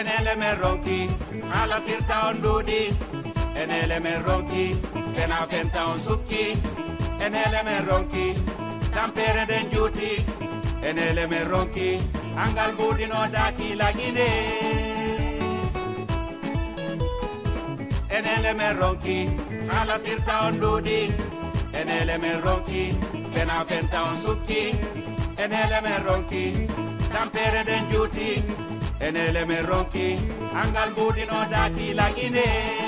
enele me ronki ala firta on dudi enele me ronki kena fenta on sukki enele me ronki tampere den juti enele me ronki angal budi no daki lagine enele me ronki ala firta on dudi enele me ronki kena fenta on sukki enele me ronki tampere den juti enele me ronki angal budi no daki lagine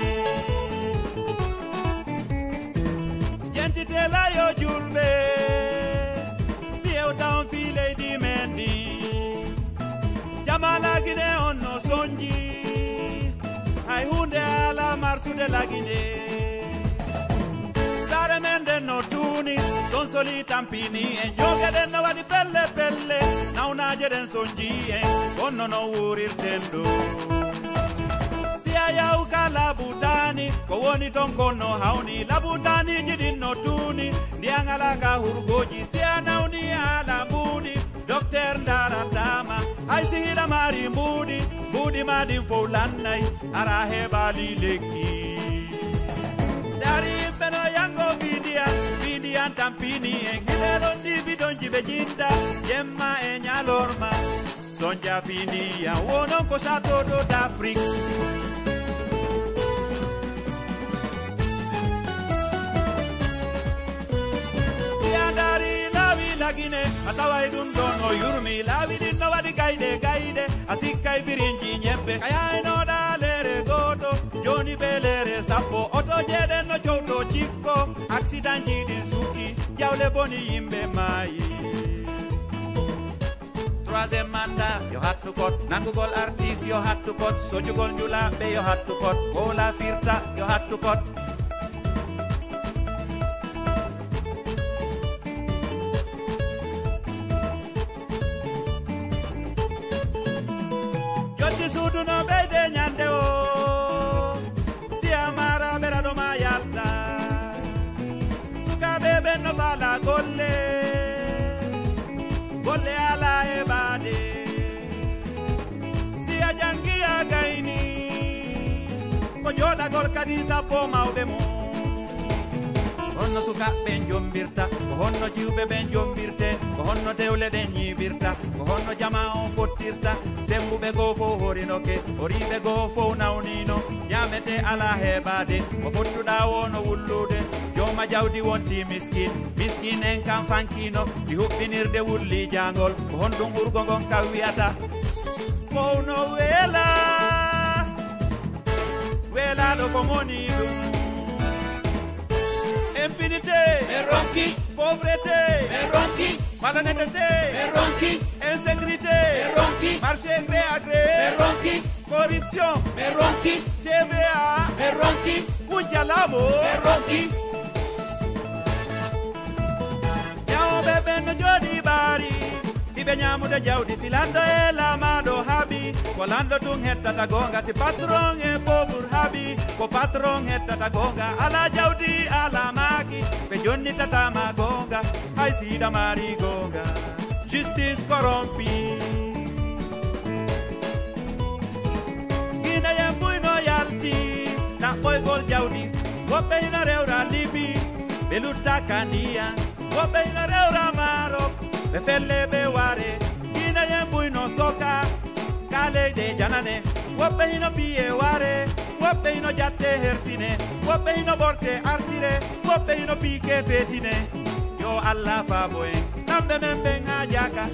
jentite la yo julbe bieu down file di mendi jamala gine onno sonji ay hunde ala marsu de lagine sare mende no tuni son soli tampini en joge den no wadi pelle pelle nauna jeden sonji en onno no wurir tendo sia ya ukala butani ko woni ton kono hauni la butani jidin no tuni ndiangala ga hurgoji sia nauni ala budi docteur ndara dama ay sihida mari budi madi folanay ara hebali leki dari beno yango vidian tampini en gidero di bidon jibe jinda yemma e nyalorma sonja fini ya wono ko sato do d'Afrique siandari lawi lagine atawai dun dono yurmi lawi din no wadi gaide asikai birinji nyebbe kaya no dalere goto joni belere sapo oto jede no joto chikko accident jidin suki jawle boni yimbe mai troisième mandat yo hattu kot nangugol artiste yo hattu kot sojugol njula be yo hattu kot gola firta yo hattu kot jodi sudu no bede nyande o siamara berado ma yalta suka bebe no bala golle ala ebade si ajangi againi ko joda gol kadisa po mawbe mo honno suka ben jombirta ko honno jiwbe ben jombirte ko honno dewle den nyibirta ko honno jama on fottirta sembube go fo horinoke horibe go fo nawnino nyamete ala hebade ko fottuda wono wullude joma jawdi wonti miskin en kam fankino si hubbinirde wulli jangol ko hondum urgo gon kawiyata mowno wela do ko moni dum impunité me ronki pauvreté me ronki malhonnêteté me ronki insécurité me ronki marché gré à gré me ronki corruption me ronki TVA me ronki kujalamo me ronki bebe no jodi bari bibe nyamude jawdi silando e lamado habi ko lando tun hettata gonga si patron e pauvre habi ko patron hettata gonga ala jawdi ala maki be jonni tata ma gonga hay sida mari gonga justice corrompi gina yembuy no yalti na boy gol jawdi wobe ina rewra libi be lutta kandia wobe ina rewra maro be felle be ware ina yembuy no soka kale de janane wobe ina biye ware wobe ina jatte hersine wobe ina borte artire wobe ina pike fetine yo alla fa boy nambe membe ngajaka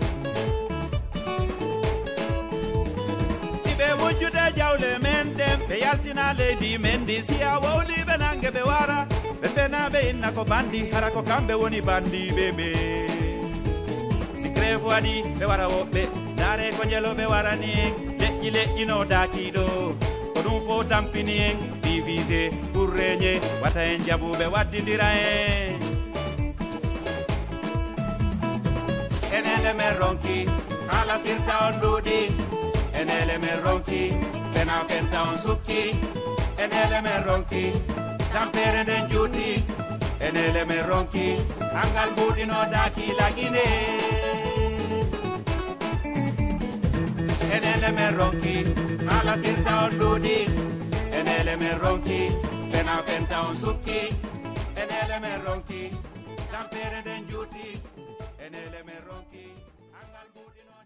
ibe wujude jawle mendem be yaltina lady mendi siya wawli be nange be wara be fena be inna ko bandi hara ko kambe woni bandi bebe sikrefu adi be wara wobbe dare ko jelo be wara ni leji no dakido ko dum fo tampini en divisé pour régner wata en jabube waddindira en enele me ronki ala firta on dudi enele me ronki bena fenta on sukki enele me ronki tampere den juti enele me ronki angal budi no daki lagine enele men ronki ala firta on dudi enele men ronki ena fenta on sukki enele men ronki tampere den juti enele men ronki angal budino